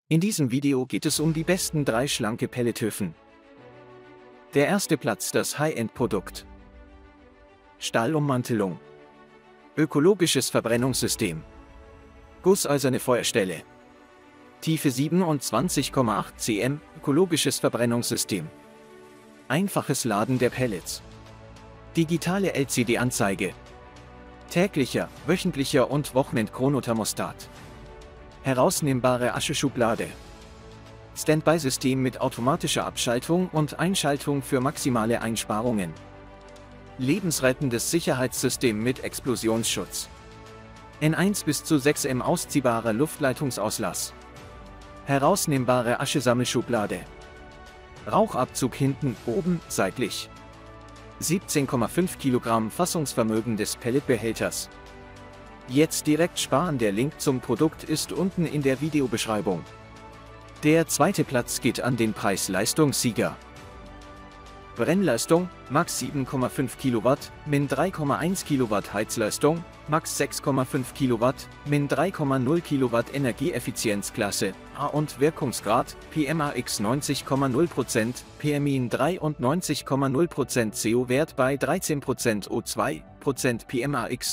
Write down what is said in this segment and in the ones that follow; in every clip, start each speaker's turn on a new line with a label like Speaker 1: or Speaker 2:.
Speaker 1: In diesem Video geht es um die besten 3 schlanke Pellethöfen. Der erste Platz, das High-End-Produkt. Stahlummantelung. Ökologisches Verbrennungssystem. Gusseiserne Feuerstelle. Tiefe 27,8 cm, ökologisches Verbrennungssystem. Einfaches Laden der Pellets. Digitale LCD-Anzeige. Täglicher, wöchentlicher und Wochenend-Chronothermostat. Herausnehmbare Ascheschublade. Standby-System mit automatischer Abschaltung und Einschaltung für maximale Einsparungen. Lebensrettendes Sicherheitssystem mit Explosionsschutz. N1 bis zu 6 m ausziehbarer Luftleitungsauslass. Herausnehmbare Aschesammelschublade. Rauchabzug hinten, oben, seitlich. 17,5 Kilogramm Fassungsvermögen des Pelletbehälters. Jetzt direkt sparen, der Link zum Produkt ist unten in der Videobeschreibung. Der zweite Platz geht an den Preis-Leistungs-Sieger. Brennleistung, Max 7,5 Kilowatt, Min 3,1 Kilowatt Heizleistung, Max 6,5 Kilowatt, Min 3,0 Kilowatt Energieeffizienzklasse, A und Wirkungsgrad, PMAX 90,0%, PMIN 93,0%, CO-Wert bei 13%, O2, PMAX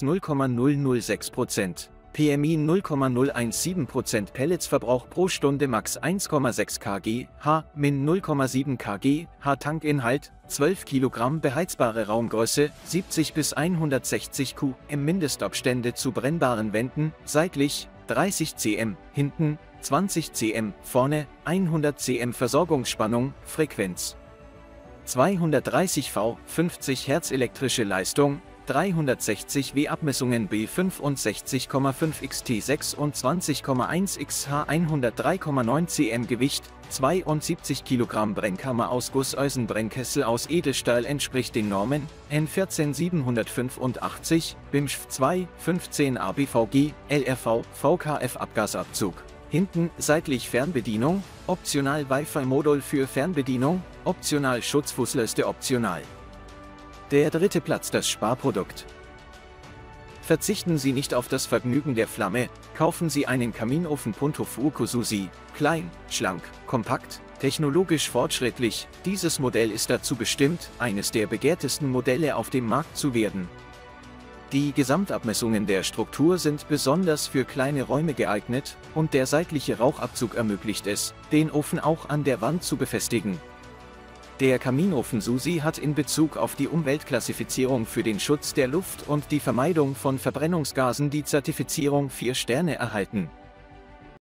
Speaker 1: 0,006%. PMI 0,017%, Pelletsverbrauch pro Stunde Max 1,6 kg, H, Min 0,7 kg, H Tankinhalt, 12 kg beheizbare Raumgröße, 70 bis 160 Q, M Mindestabstände zu brennbaren Wänden, seitlich, 30 cm, hinten, 20 cm, vorne, 100 cm Versorgungsspannung, Frequenz. 230 V, 50 Hertz elektrische Leistung, 360 W Abmessungen B 65,5 xt 26,1 xh 103,9 cm Gewicht, 72 kg Brennkammer aus Gusseisenbrennkessel aus Edelstahl entspricht den Normen, N 14785, BIMSCH 2, 15 ABVG, LRV, VKF Abgasabzug. Hinten, seitlich Fernbedienung, optional Wi-Fi-Modul für Fernbedienung, optional Schutzfußleiste optional. Der dritte Platz, das Sparprodukt. Verzichten Sie nicht auf das Vergnügen der Flamme, kaufen Sie einen Kaminofen Punto Fuoco Susi, klein, schlank, kompakt, technologisch fortschrittlich. Dieses Modell ist dazu bestimmt, eines der begehrtesten Modelle auf dem Markt zu werden. Die Gesamtabmessungen der Struktur sind besonders für kleine Räume geeignet, und der seitliche Rauchabzug ermöglicht es, den Ofen auch an der Wand zu befestigen. Der Kaminofen Susi hat in Bezug auf die Umweltklassifizierung für den Schutz der Luft und die Vermeidung von Verbrennungsgasen die Zertifizierung 4 Sterne erhalten.